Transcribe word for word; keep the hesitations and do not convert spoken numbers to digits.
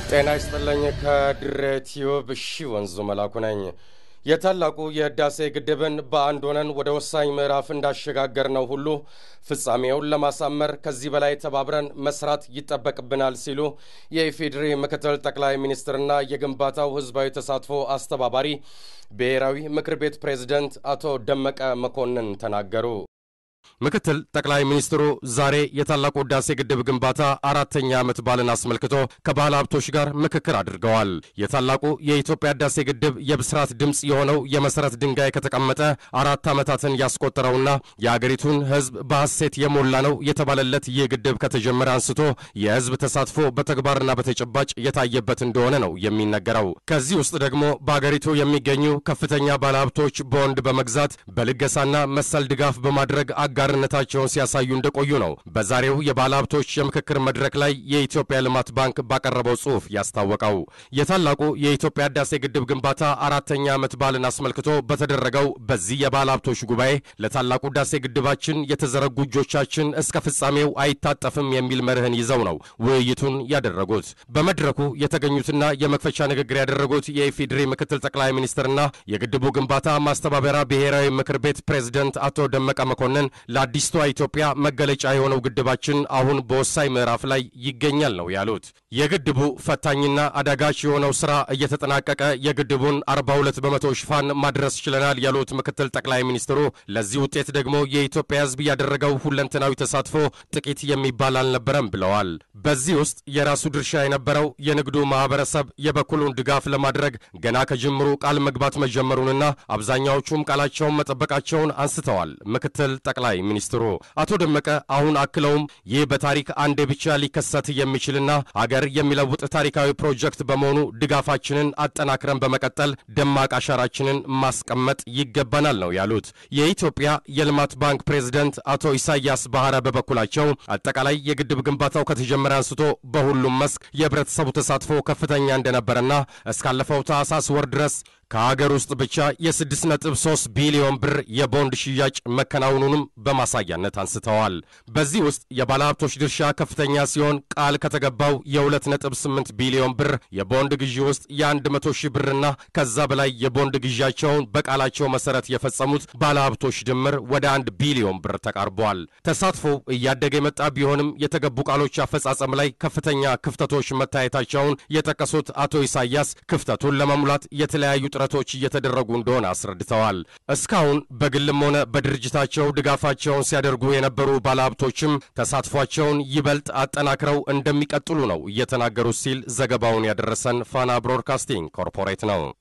ጤና ይስጥልኝ ከድሬቲዮ በሺ ወንዙ መላኩ ነኝ የታላቁ የህዳሴ ግድብን በአንድ ሆነን ወደ ወሳኝ ምዕራፍ እንዳሸጋገር ነው ሁሉ ፍጻሜውን ለማሳመር ከዚህ በላይ ተባብረን መስራት ይጠበቅብናል ሲሉ የኢፌዴሪ ምክትል ጠቅላይ ሚኒስትርና የግንባታው ህዝባዊ ተሳትፎ አስተባባሪ ብሔራዊ ምክር ቤት ፕሬዝዳንት አቶ ደመቀ መኮንን ተናገሩ። ምክትል ጠቅላይ ሚኒስትሩ ዛሬ የታላቁ ህዳሴ ግድብ ግንባታ አራተኛ ዓመት በዓልን አስመልክቶ ከባለ ሀብቶች ጋር ምክክር አድርገዋል። የታላቁ የኢትዮጵያ ህዳሴ ግድብ የብስራት ድምጽ የሆነው የመሰረት ድንጋይ ከተቀመጠ አራት ዓመታትን ያስቆጠረውና የአገሪቱን ህዝብ በሐሴት የሞላ ነው የተባለለት ይህ ግድብ ከተጀመረ አንስቶ የህዝብ ተሳትፎ በተግባርና በተጨባጭ የታየበት እንደሆነ ነው የሚነገረው። ከዚህ ውስጥ ደግሞ በአገሪቱ የሚገኙ ከፍተኛ ባለ ሀብቶች ቦንድ በመግዛት በልገሳና መሰል ድጋፍ በማድረግ አጋርነታቸውን ሲያሳዩ እንደቆዩ ነው በዛሬው የባለ ሀብቶች የምክክር መድረክ ላይ የኢትዮጵያ ልማት ባንክ ባቀረበው ጽሑፍ ያስታወቀው። የታላቁ የኢትዮጵያ ህዳሴ ግድብ ግንባታ አራተኛ ዓመት በዓልን አስመልክቶ በተደረገው በዚህ የባለ ሀብቶች ጉባኤ ለታላቁ ህዳሴ ግድባችን የተዘረጉ እጆቻችን እስከ ፍጻሜው አይታጠፍም የሚል መርህን ይዘው ነው ውይይቱን ያደረጉት። በመድረኩ የተገኙትና የመክፈቻ ንግግር ያደረጉት የኢፌዴሪ ምክትል ጠቅላይ ሚኒስትርና የግድቡ ግንባታ ማስተባበሪያ ብሔራዊ ምክር ቤት ፕሬዝዳንት አቶ ደመቀ መኮንን ለአዲስቷ ኢትዮጵያ መገለጫ የሆነው ግድባችን አሁን በወሳኝ ምዕራፍ ላይ ይገኛል ነው ያሉት። የግድቡ ፈታኝና አዳጋች የሆነው ስራ እየተጠናቀቀ የግድቡን አርባ ሁለት በመቶ ሽፋን ማድረስ ችለናል ያሉት ምክትል ጠቅላይ ሚኒስትሩ ለዚህ ውጤት ደግሞ የኢትዮጵያ ህዝብ ያደረገው ሁለንተናዊ ተሳትፎ ጥቂት የሚባል አልነበረም ብለዋል። በዚህ ውስጥ የራሱ ድርሻ የነበረው የንግዱ ማህበረሰብ የበኩሉን ድጋፍ ለማድረግ ገና ከጅምሩ ቃል መግባት መጀመሩንና አብዛኛዎቹም ቃላቸውን መጠበቃቸውን አንስተዋል። ምክትል ጠቅላይ ሚኒስትሩ አቶ ደመቀ አሁን አክለውም ይህ በታሪክ አንዴ ብቻ ሊከሰት የሚችልና አገር የሚለውጥ ታሪካዊ ፕሮጀክት በመሆኑ ድጋፋችንን አጠናክረን በመቀጠል ደማቅ አሻራችንን ማስቀመጥ ይገባናል ነው ያሉት። የኢትዮጵያ የልማት ባንክ ፕሬዝዳንት አቶ ኢሳያስ ባህረ በበኩላቸው አጠቃላይ የግድብ ግንባታው ከተጀመረ አንስቶ በሁሉም መስክ የህብረተሰቡ ተሳትፎ ከፍተኛ እንደነበረና እስካለፈው ታህሳስ ወር ድረስ ከሀገር ውስጥ ብቻ የስድስት ነጥብ ሶስት ቢሊዮን ብር የቦንድ ሽያጭ መከናወኑንም በማሳያነት አንስተዋል። በዚህ ውስጥ የባለ ሀብቶች ድርሻ ከፍተኛ ሲሆን ቃል ከተገባው የሁለት ነጥብ ስምንት ቢሊዮን ብር የቦንድ ግዢ ውስጥ የአንድ መቶ ሺህ ብርና ከዛ በላይ የቦንድ ግዢያቸውን በቃላቸው መሰረት የፈጸሙት ባለ ሀብቶች ድምር ወደ አንድ ቢሊዮን ብር ተቃርቧል። ተሳትፎው እያደገ የመጣ ቢሆንም የተገቡ ቃሎች አፈጻጸም ላይ ከፍተኛ ክፍተቶች መታየታቸውን የጠቀሱት አቶ ኢሳያስ ክፍተቱን ለመሙላት የተለያዩ ጥረቶች እየተደረጉ እንደሆነ አስረድተዋል። እስካሁን በግልም ሆነ በድርጅታቸው ድጋፋቸውን ሲያደርጉ የነበሩ ባለሀብቶችም ተሳትፏቸውን ይበልጥ አጠናክረው እንደሚቀጥሉ ነው እየተናገሩ ሲል ዘገባውን ያደረሰን ፋና ብሮድካስቲንግ ኮርፖሬት ነው።